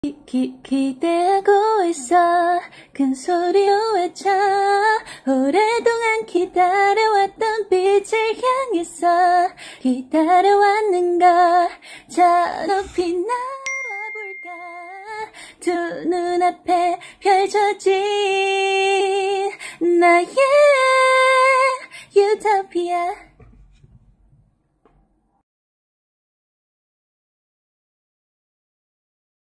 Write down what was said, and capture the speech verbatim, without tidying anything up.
기, 기, 기대하고 있어. 큰 소리로 외쳐. 오랫동안 기다려왔던 빛을 향해서 기다려왔는걸. 저 높이 날아볼까. 두 눈앞에 펼쳐진 나의 유토피아.